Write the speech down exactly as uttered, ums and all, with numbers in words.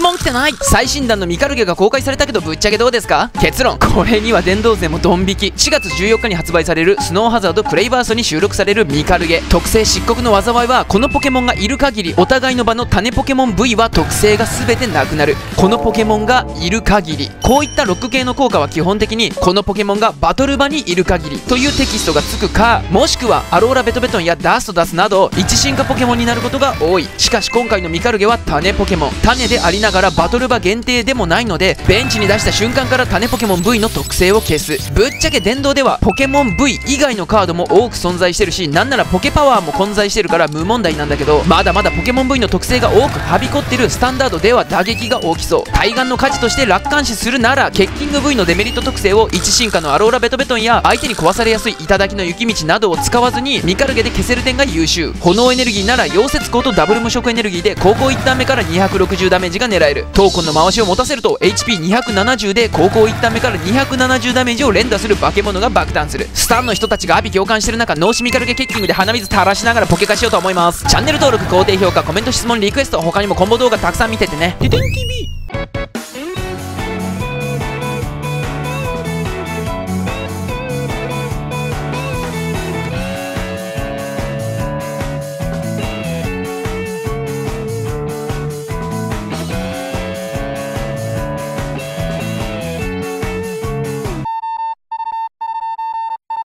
文句ってない。最新弾のミカルゲが公開されたけどぶっちゃけどうですか？結論、これには電動勢もドン引き。しがつじゅうよっかに発売されるスノーハザードプレイバーストに収録されるミカルゲ。特性漆黒の災いはこのポケモンがいる限りお互いの場の種ポケモン ブイ は特性が全てなくなる。このポケモンがいる限り。こういったロック系の効果は基本的にこのポケモンがバトル場にいる限りというテキストがつくか、もしくはアローラベトベトンやダストダスなど一進化ポケモンになることが多い。しかし今回のミカルゲは種ポケモン。種でありながらバトル場限定でもないので、ベンチに出した瞬間から種ポケモン ブイ の特性を消す。ぶっちゃけ電動ではポケモン ブイ 以外のカードも多く存在してるし、なんならポケパワーも混在してるから無問題なんだけど、まだまだポケモン ブイ の特性が多くはびこってるスタンダードでは打撃が大きそう。対岸の価値として楽観視するなら、ケッキング ブイ のデメリット特性を一進化のアローラベトベトンや相手に壊されやすい頂の雪道などを使わずにミカルゲで消せる点が優秀。炎エネルギーなら溶接鋼とダブル無色エネルギーで高校いちターン目からにひゃくろくじゅうダメージが狙える。闘魂の回しを持たせると エイチピーにひゃくななじゅう で高校いちターン目からにひゃくななじゅうダメージを連打する化け物が爆誕する。スタンの人たちが阿鼻共感してる中、脳死ミカルゲケッキングで鼻水垂らしながらポケ化しようと思います。チャンネル登録、高低評価、コメント、質問、リクエスト、他にもコンボ動画たくさん見ててね。